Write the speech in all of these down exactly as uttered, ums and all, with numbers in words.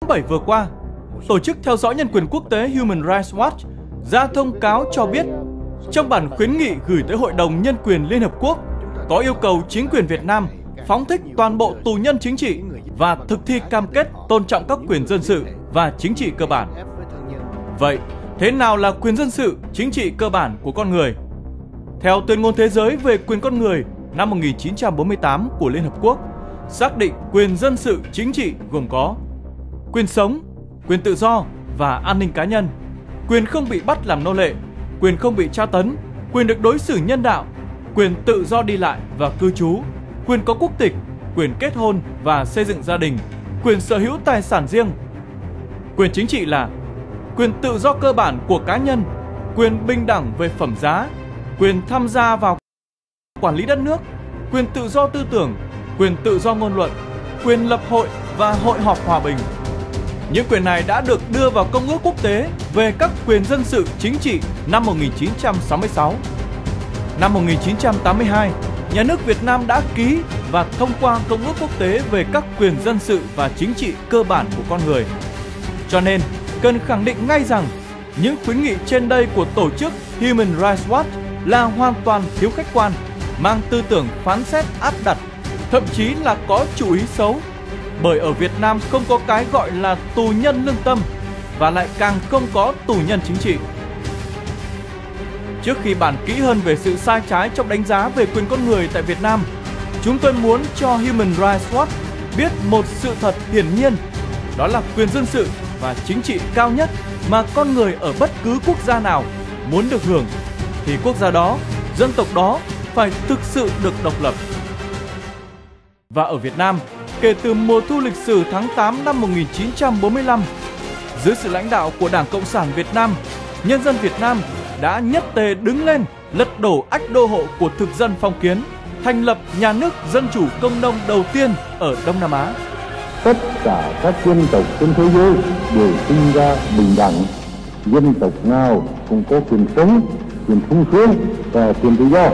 bảy vừa qua, Tổ chức theo dõi nhân quyền quốc tế Human Rights Watch ra thông cáo cho biết trong bản khuyến nghị gửi tới Hội đồng Nhân quyền Liên Hợp Quốc có yêu cầu chính quyền Việt Nam phóng thích toàn bộ tù nhân chính trị và thực thi cam kết tôn trọng các quyền dân sự và chính trị cơ bản. Vậy, thế nào là quyền dân sự, chính trị cơ bản của con người? Theo Tuyên ngôn Thế giới về quyền con người năm một nghìn chín trăm bốn mươi tám của Liên Hợp Quốc, xác định quyền dân sự chính trị gồm có quyền sống, quyền tự do và an ninh cá nhân, quyền không bị bắt làm nô lệ, quyền không bị tra tấn, quyền được đối xử nhân đạo, quyền tự do đi lại và cư trú, quyền có quốc tịch, quyền kết hôn và xây dựng gia đình, quyền sở hữu tài sản riêng. Quyền chính trị là quyền tự do cơ bản của cá nhân, quyền bình đẳng về phẩm giá, quyền tham gia vào quản lý đất nước, quyền tự do tư tưởng, quyền tự do ngôn luận, quyền lập hội và hội họp hòa bình. Những quyền này đã được đưa vào Công ước Quốc tế về các quyền dân sự chính trị năm một nghìn chín trăm sáu mươi sáu. Năm một nghìn chín trăm tám mươi hai, Nhà nước Việt Nam đã ký và thông qua Công ước Quốc tế về các quyền dân sự và chính trị cơ bản của con người. Cho nên, cần khẳng định ngay rằng những khuyến nghị trên đây của tổ chức Human Rights Watch là hoàn toàn thiếu khách quan, mang tư tưởng phán xét áp đặt, thậm chí là có chủ ý xấu. Bởi ở Việt Nam không có cái gọi là tù nhân lương tâm và lại càng không có tù nhân chính trị. Trước khi bàn kỹ hơn về sự sai trái trong đánh giá về quyền con người tại Việt Nam, chúng tôi muốn cho Human Rights Watch biết một sự thật hiển nhiên, đó là quyền dân sự và chính trị cao nhất mà con người ở bất cứ quốc gia nào muốn được hưởng, thì quốc gia đó, dân tộc đó phải thực sự được độc lập. Và ở Việt Nam, kể từ mùa thu lịch sử tháng tám năm một nghìn chín trăm bốn mươi lăm, dưới sự lãnh đạo của Đảng Cộng sản Việt Nam, nhân dân Việt Nam đã nhất tề đứng lên lật đổ ách đô hộ của thực dân phong kiến, thành lập nhà nước dân chủ công nông đầu tiên ở Đông Nam Á. Tất cả các dân tộc trên thế giới đều sinh ra bình đẳng. Dân tộc nào cũng có quyền sống, quyền sung sướng và quyền tự do.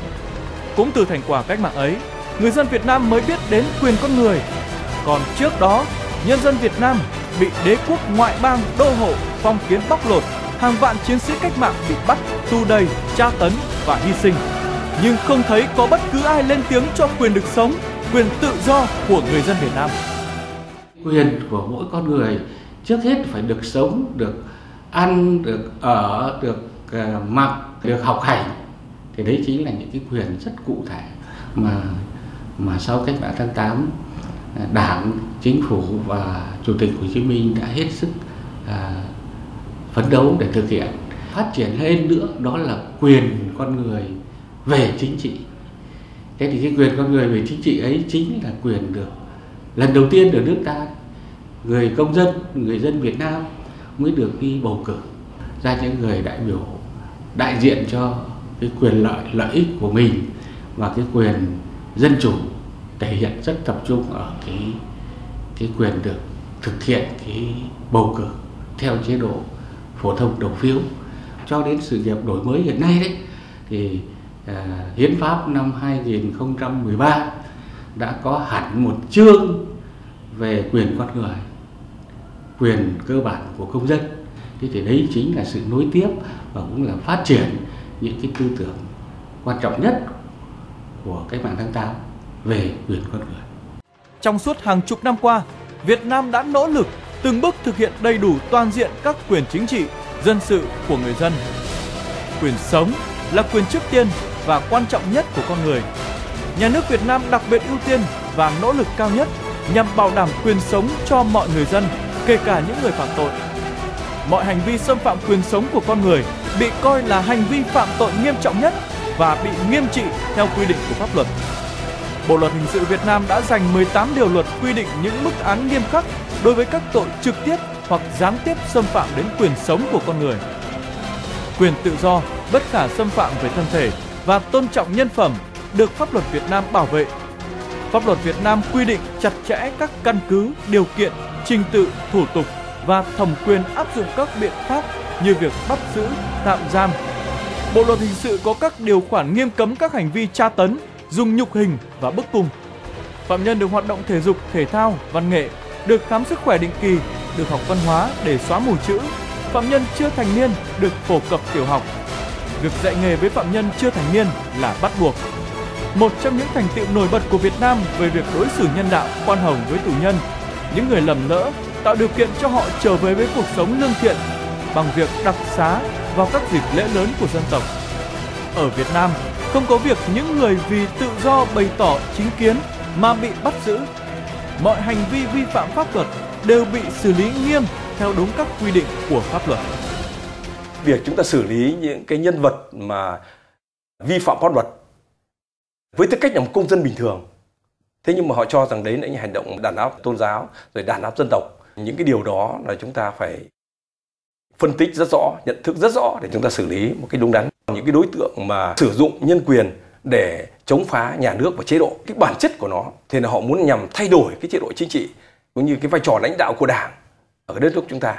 Cũng từ thành quả cách mạng ấy, người dân Việt Nam mới biết đến quyền con người. Còn trước đó, nhân dân Việt Nam bị đế quốc ngoại bang đô hộ phong kiến bóc lột, hàng vạn chiến sĩ cách mạng bị bắt, tù đầy, tra tấn và hy sinh. Nhưng không thấy có bất cứ ai lên tiếng cho quyền được sống, quyền tự do của người dân Việt Nam. Quyền của mỗi con người trước hết phải được sống, được ăn, được ở, được uh, mặc, được học hành. Thì đấy chính là những cái quyền rất cụ thể mà mà sau cách mạng tháng tám, Đảng, Chính phủ và Chủ tịch Hồ Chí Minh đã hết sức uh, phấn đấu để thực hiện. Phát triển hơn nữa đó là quyền con người về chính trị. Thế thì cái quyền con người về chính trị ấy chính là quyền được lần đầu tiên ở nước ta, người công dân, người dân Việt Nam mới được đi bầu cử ra những người đại biểu đại diện cho cái quyền lợi, lợi ích của mình, và cái quyền dân chủ thể hiện rất tập trung ở cái cái quyền được thực hiện cái bầu cử theo chế độ phổ thông đầu phiếu. Cho đến sự nghiệp đổi mới hiện nay đấy thì à, hiến pháp năm hai nghìn không trăm mười ba đã có hẳn một chương về quyền con người, quyền cơ bản của công dân. Thế thì đấy chính là sự nối tiếp và cũng là phát triển những cái tư tưởng quan trọng nhất của cách mạng tháng tám về quyền con người. Trong suốt hàng chục năm qua, Việt Nam đã nỗ lực từng bước thực hiện đầy đủ toàn diện các quyền chính trị, dân sự của người dân. Quyền sống là quyền trước tiên và quan trọng nhất của con người. Nhà nước Việt Nam đặc biệt ưu tiên và nỗ lực cao nhất nhằm bảo đảm quyền sống cho mọi người dân, kể cả những người phạm tội. Mọi hành vi xâm phạm quyền sống của con người bị coi là hành vi phạm tội nghiêm trọng nhất và bị nghiêm trị theo quy định của pháp luật. Bộ luật hình sự Việt Nam đã dành mười tám điều luật quy định những mức án nghiêm khắc đối với các tội trực tiếp hoặc gián tiếp xâm phạm đến quyền sống của con người. Quyền tự do, bất khả xâm phạm về thân thể và tôn trọng nhân phẩm được pháp luật Việt Nam bảo vệ. Pháp luật Việt Nam quy định chặt chẽ các căn cứ, điều kiện, trình tự, thủ tục và thẩm quyền áp dụng các biện pháp như việc bắt giữ, tạm giam. Bộ luật hình sự có các điều khoản nghiêm cấm các hành vi tra tấn, dùng nhục hình và bức cung. Phạm nhân được hoạt động thể dục, thể thao, văn nghệ, được khám sức khỏe định kỳ được học văn hóa để xóa mù chữ, phạm nhân chưa thành niên được phổ cập tiểu học. Việc dạy nghề với phạm nhân chưa thành niên là bắt buộc. Một trong những thành tựu nổi bật của Việt Nam về việc đối xử nhân đạo, khoan hồng với tù nhân, những người lầm lỡ, tạo điều kiện cho họ trở về với cuộc sống lương thiện bằng việc đặc xá vào các dịp lễ lớn của dân tộc. Ở Việt Nam, không có việc những người vì tự do bày tỏ chính kiến mà bị bắt giữ. Mọi hành vi vi phạm pháp luật đều bị xử lý nghiêm theo đúng các quy định của pháp luật. Việc chúng ta xử lý những cái nhân vật mà vi phạm pháp luật với tư cách là một công dân bình thường, thế nhưng mà họ cho rằng đấy là những hành động đàn áp tôn giáo, rồi đàn áp dân tộc. Những cái điều đó là chúng ta phải phân tích rất rõ, nhận thức rất rõ để chúng ta xử lý một cái đúng đắn. Những cái đối tượng mà sử dụng nhân quyền để chống phá nhà nước và chế độ, cái bản chất của nó thì là họ muốn nhằm thay đổi cái chế độ chính trị cũng như cái vai trò lãnh đạo của Đảng ở cái đất nước chúng ta.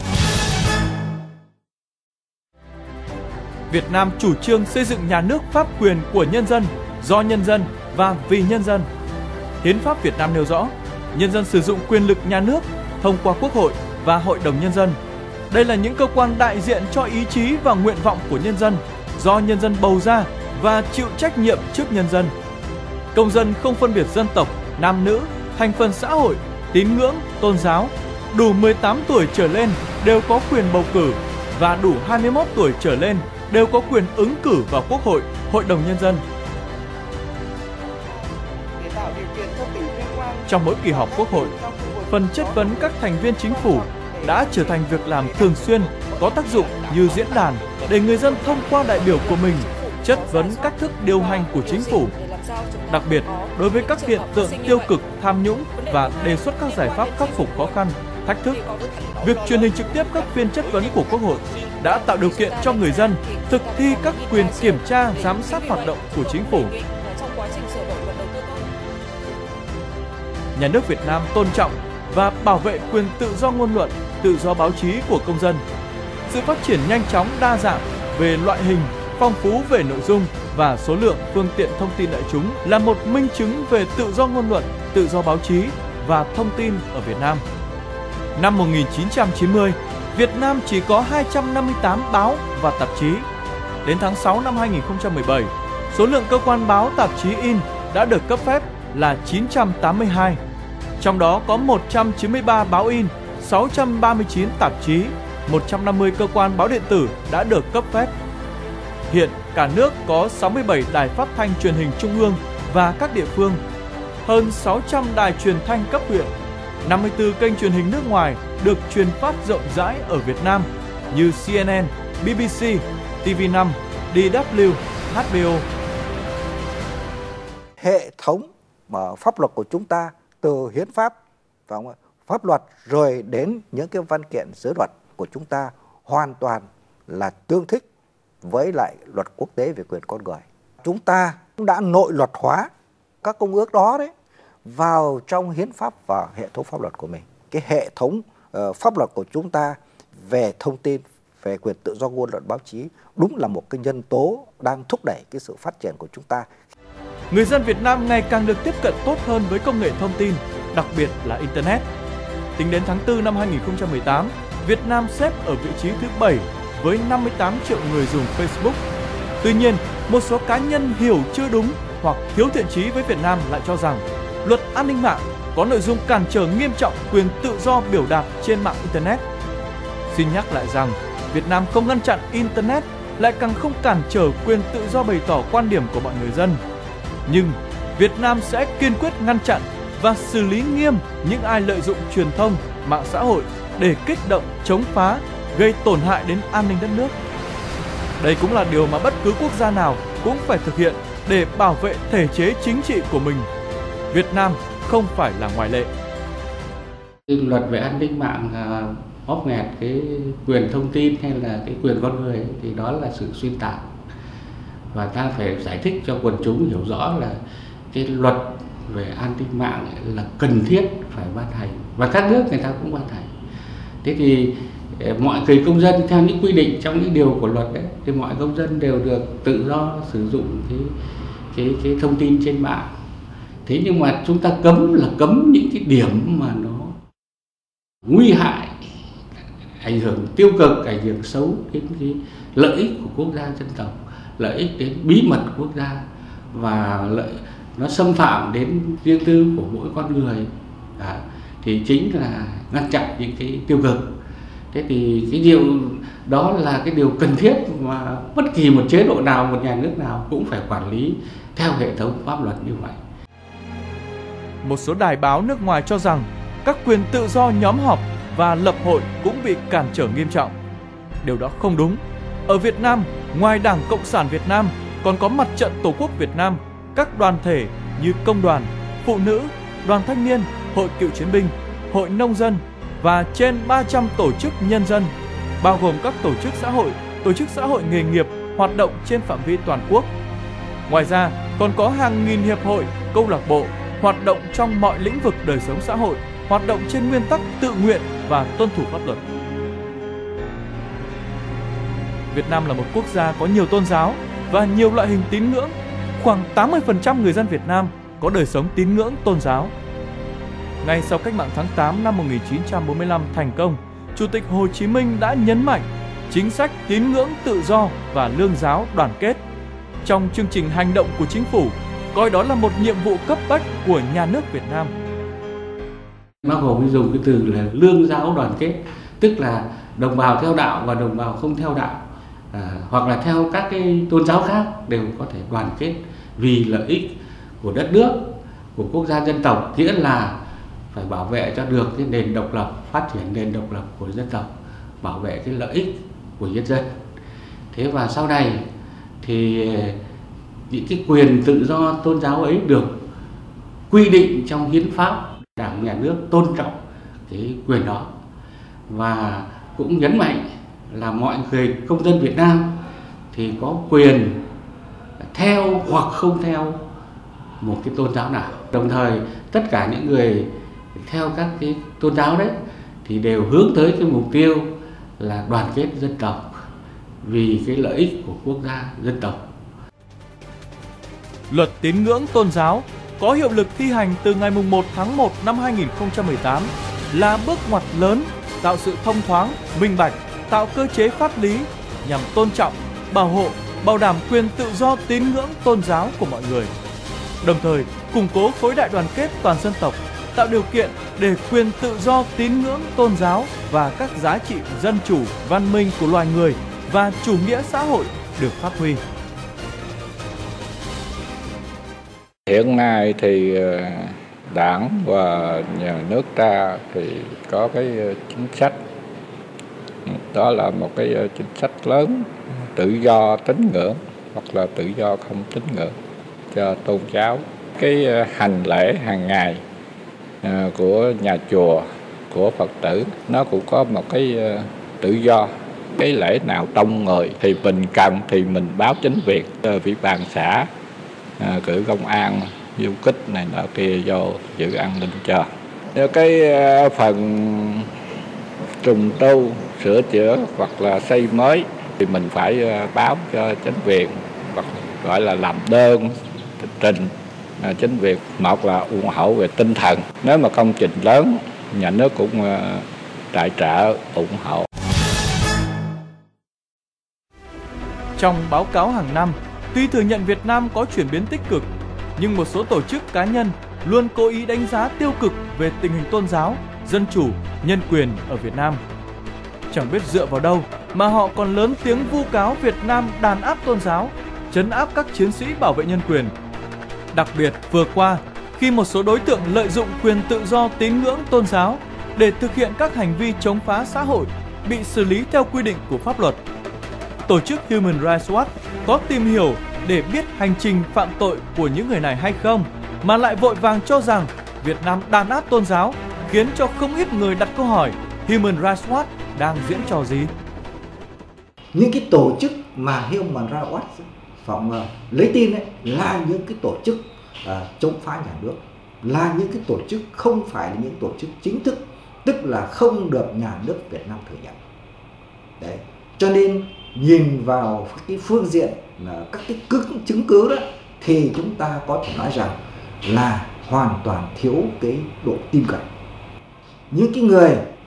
Việt Nam chủ trương xây dựng nhà nước pháp quyền của nhân dân, do nhân dân và vì nhân dân. Hiến pháp Việt Nam nêu rõ, nhân dân sử dụng quyền lực nhà nước thông qua Quốc hội và Hội đồng Nhân dân. Đây là những cơ quan đại diện cho ý chí và nguyện vọng của nhân dân, do nhân dân bầu ra và chịu trách nhiệm trước nhân dân. Công dân không phân biệt dân tộc, nam nữ, thành phần xã hội, tín ngưỡng, tôn giáo, đủ mười tám tuổi trở lên đều có quyền bầu cử và đủ hai mươi mốt tuổi trở lên đều có quyền ứng cử vào Quốc hội, Hội đồng Nhân dân. Trong mỗi kỳ họp Quốc hội, phần chất vấn các thành viên chính phủ đã trở thành việc làm thường xuyên, có tác dụng như diễn đàn để người dân thông qua đại biểu của mình chất vấn cách thức điều hành của chính phủ. Đặc biệt, đối với các hiện tượng tiêu cực, tham nhũng và đề xuất các giải pháp khắc phục khó khăn, thách thức, việc truyền hình trực tiếp các phiên chất vấn của Quốc hội đã tạo điều kiện cho người dân thực thi các quyền kiểm tra, giám sát hoạt động của chính phủ. Nhà nước Việt Nam tôn trọng và bảo vệ quyền tự do ngôn luận, tự do báo chí của công dân. Sự phát triển nhanh chóng, đa dạng về loại hình, phong phú về nội dung và số lượng phương tiện thông tin đại chúng là một minh chứng về tự do ngôn luận, tự do báo chí và thông tin ở Việt Nam. Năm một nghìn chín trăm chín mươi, Việt Nam chỉ có hai trăm năm mươi tám báo và tạp chí. Đến tháng sáu năm hai nghìn không trăm mười bảy, số lượng cơ quan báo tạp chí in đã được cấp phép là chín trăm tám mươi hai. Trong đó có một trăm chín mươi ba báo in, sáu trăm ba mươi chín tạp chí, một trăm năm mươi cơ quan báo điện tử đã được cấp phép. Hiện cả nước có sáu mươi bảy đài phát thanh truyền hình trung ương và các địa phương, hơn sáu trăm đài truyền thanh cấp huyện, năm mươi tư kênh truyền hình nước ngoài được truyền phát rộng rãi ở Việt Nam như C N N, B B C, T V năm, D W, H B O. Hệ thống mà pháp luật của chúng ta từ hiến pháp và pháp luật rồi đến những cái văn kiện giới luật của chúng ta hoàn toàn là tương thích với lại luật quốc tế về quyền con người. Chúng ta cũng đã nội luật hóa các công ước đó đấy vào trong hiến pháp và hệ thống pháp luật của mình. Cái hệ thống uh, pháp luật của chúng ta về thông tin, về quyền tự do ngôn luận báo chí đúng là một cái nhân tố đang thúc đẩy cái sự phát triển của chúng ta. Người dân Việt Nam ngày càng được tiếp cận tốt hơn với công nghệ thông tin, đặc biệt là Internet. Tính đến tháng tư năm hai nghìn không trăm mười tám, Việt Nam xếp ở vị trí thứ bảy với năm mươi tám triệu người dùng Facebook. Tuy nhiên, một số cá nhân hiểu chưa đúng hoặc thiếu thiện chí với Việt Nam lại cho rằng luật an ninh mạng có nội dung cản trở nghiêm trọng quyền tự do biểu đạt trên mạng Internet. Xin nhắc lại rằng, Việt Nam không ngăn chặn Internet, lại càng không cản trở quyền tự do bày tỏ quan điểm của mọi người dân. Nhưng Việt Nam sẽ kiên quyết ngăn chặn và xử lý nghiêm những ai lợi dụng truyền thông, mạng xã hội để kích động, chống phá, gây tổn hại đến an ninh đất nước. Đây cũng là điều mà bất cứ quốc gia nào cũng phải thực hiện để bảo vệ thể chế chính trị của mình. Việt Nam không phải là ngoại lệ. Luật về an ninh mạng bóp nghẹt cái quyền thông tin hay là cái quyền con người ấy, thì đó là sự xuyên tạc. Và ta phải giải thích cho quần chúng hiểu rõ là cái luật về an ninh mạng là cần thiết phải ban hành, và các nước người ta cũng ban hành. Thế thì mọi người công dân theo những quy định trong những điều của luật đấy, thì mọi công dân đều được tự do sử dụng cái cái cái thông tin trên mạng. Thế nhưng mà chúng ta cấm là cấm những cái điểm mà nó nguy hại ảnh hưởng tiêu cực, ảnh hưởng xấu đến cái lợi ích của quốc gia dân tộc, lợi ích đến bí mật quốc gia, và lợi nó xâm phạm đến riêng tư của mỗi con người. À, thì chính là ngăn chặn những cái tiêu cực. Thế thì cái điều đó là cái điều cần thiết mà bất kỳ một chế độ nào, một nhà nước nào cũng phải quản lý theo hệ thống pháp luật như vậy. Một số đài báo nước ngoài cho rằng các quyền tự do nhóm họp và lập hội cũng bị cản trở nghiêm trọng. Điều đó không đúng. Ở Việt Nam, ngoài Đảng Cộng sản Việt Nam còn có Mặt trận Tổ quốc Việt Nam, các đoàn thể như công đoàn, phụ nữ, đoàn thanh niên, hội cựu chiến binh, hội nông dân và trên ba trăm tổ chức nhân dân, bao gồm các tổ chức xã hội, tổ chức xã hội nghề nghiệp hoạt động trên phạm vi toàn quốc. Ngoài ra, còn có hàng nghìn hiệp hội, câu lạc bộ hoạt động trong mọi lĩnh vực đời sống xã hội, hoạt động trên nguyên tắc tự nguyện và tuân thủ pháp luật. Việt Nam là một quốc gia có nhiều tôn giáo và nhiều loại hình tín ngưỡng. Khoảng tám mươi phần trăm người dân Việt Nam có đời sống tín ngưỡng tôn giáo. Ngay sau cách mạng tháng tám năm một nghìn chín trăm bốn mươi lăm thành công, Chủ tịch Hồ Chí Minh đã nhấn mạnh chính sách tín ngưỡng tự do và lương giáo đoàn kết. Trong chương trình hành động của chính phủ, coi đó là một nhiệm vụ cấp bách của nhà nước Việt Nam. Bác Hồ mới dùng cái từ là lương giáo đoàn kết, tức là đồng bào theo đạo và đồng bào không theo đạo, à, hoặc là theo các cái tôn giáo khác đều có thể đoàn kết vì lợi ích của đất nước, của quốc gia dân tộc, nghĩa là phải bảo vệ cho được cái nền độc lập, phát triển nền độc lập của dân tộc, bảo vệ cái lợi ích của nhân dân. Thế và sau này thì những cái quyền tự do tôn giáo ấy được quy định trong hiến pháp, Đảng, nhà nước tôn trọng cái quyền đó, và cũng nhấn mạnh là mọi người công dân Việt Nam thì có quyền theo hoặc không theo một cái tôn giáo nào. Đồng thời tất cả những người theo các cái tôn giáo đấy thì đều hướng tới cái mục tiêu là đoàn kết dân tộc vì cái lợi ích của quốc gia dân tộc. Luật tín ngưỡng tôn giáo có hiệu lực thi hành từ ngày mùng một tháng một năm hai nghìn không trăm mười tám là bước ngoặt lớn, tạo sự thông thoáng, minh bạch, tạo cơ chế pháp lý nhằm tôn trọng, bảo hộ, bảo đảm quyền tự do tín ngưỡng tôn giáo của mọi người. Đồng thời, củng cố khối đại đoàn kết toàn dân tộc, tạo điều kiện để quyền tự do tín ngưỡng tôn giáo và các giá trị dân chủ, văn minh của loài người và chủ nghĩa xã hội được phát huy. Hiện nay thì Đảng và nhà nước ta thì có cái chính sách, đó là một cái chính sách lớn, tự do tín ngưỡng hoặc là tự do không tín ngưỡng cho tôn giáo. Cái hành lễ hàng ngày của nhà chùa, của Phật tử, nó cũng có một cái tự do. Cái lễ nào đông người thì mình cần thì mình báo chính việc, ủy ban xã cử công an du kích này nọ kia vô giữ an ninh cho. Cái phần trùng tu, sửa chữa hoặc là xây mới thì mình phải báo cho chính quyền, hoặc gọi là làm đơn trình chính quyền, một là ủng hộ về tinh thần. Nếu mà công trình lớn, nhà nước cũng tài trợ ủng hộ. Trong báo cáo hàng năm, tuy thừa nhận Việt Nam có chuyển biến tích cực, nhưng một số tổ chức cá nhân luôn cố ý đánh giá tiêu cực về tình hình tôn giáo, dân chủ, nhân quyền ở Việt Nam. Chẳng biết dựa vào đâu mà họ còn lớn tiếng vu cáo Việt Nam đàn áp tôn giáo, trấn áp các chiến sĩ bảo vệ nhân quyền. Đặc biệt vừa qua, khi một số đối tượng lợi dụng quyền tự do tín ngưỡng tôn giáo để thực hiện các hành vi chống phá xã hội bị xử lý theo quy định của pháp luật. Tổ chức Human Rights Watch có tìm hiểu để biết hành trình phạm tội của những người này hay không, mà lại vội vàng cho rằng Việt Nam đàn áp tôn giáo, khiến cho không ít người đặt câu hỏi Human Rights Watch đang diễn trò gì. Những cái tổ chức mà Human Rights Watch phỏng lấy tin ấy là những cái tổ chức uh, chống phá nhà nước, là những cái tổ chức không phải là những tổ chức chính thức, tức là không được nhà nước Việt Nam thừa nhận. Đấy, cho nên nhìn vào cái phương diện là các cái chứng cứ đó thì chúng ta có thể nói rằng là hoàn toàn thiếu cái độ tin cậy. Những cái người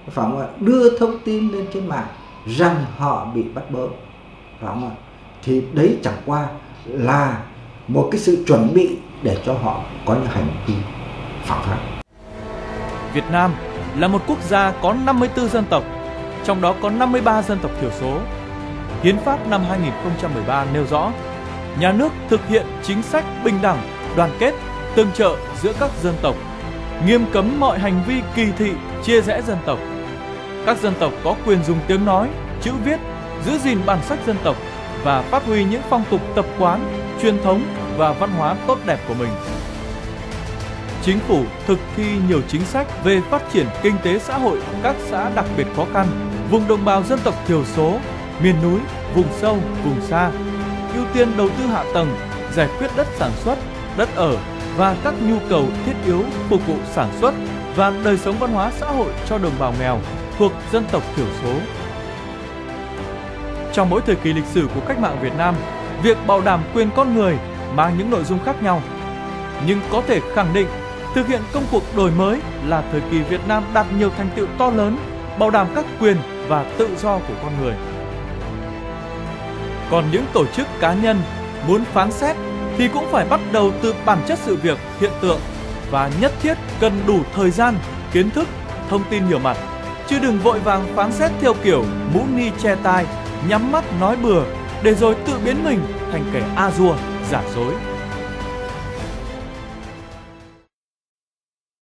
phải không ạ, đưa thông tin lên trên mạng rằng họ bị bắt bớ, phải không ạ, thì đấy chẳng qua là một cái sự chuẩn bị để cho họ có những hành vi phạm pháp. Việt Nam là một quốc gia có năm mươi tư dân tộc, trong đó có năm mươi ba dân tộc thiểu số. Hiến pháp năm hai nghìn không trăm mười ba nêu rõ, nhà nước thực hiện chính sách bình đẳng, đoàn kết, tương trợ giữa các dân tộc, nghiêm cấm mọi hành vi kỳ thị, chia rẽ dân tộc. Các dân tộc có quyền dùng tiếng nói, chữ viết, giữ gìn bản sắc dân tộc và phát huy những phong tục tập quán, truyền thống và văn hóa tốt đẹp của mình. Chính phủ thực thi nhiều chính sách về phát triển kinh tế xã hội các xã đặc biệt khó khăn, vùng đồng bào dân tộc thiểu số, miền núi, vùng sâu, vùng xa, ưu tiên đầu tư hạ tầng, giải quyết đất sản xuất, đất ở và các nhu cầu thiết yếu phục vụ sản xuất và đời sống văn hóa xã hội cho đồng bào nghèo thuộc dân tộc thiểu số. Trong mỗi thời kỳ lịch sử của cách mạng Việt Nam, việc bảo đảm quyền con người mang những nội dung khác nhau. Nhưng có thể khẳng định, thực hiện công cuộc đổi mới là thời kỳ Việt Nam đạt nhiều thành tựu to lớn, bảo đảm các quyền và tự do của con người. Còn những tổ chức cá nhân muốn phán xét thì cũng phải bắt đầu từ bản chất sự việc, hiện tượng và nhất thiết cần đủ thời gian, kiến thức, thông tin nhiều mặt, chứ đừng vội vàng phán xét theo kiểu mũ ni che tai, nhắm mắt nói bừa để rồi tự biến mình thành kẻ a dua, giả dối.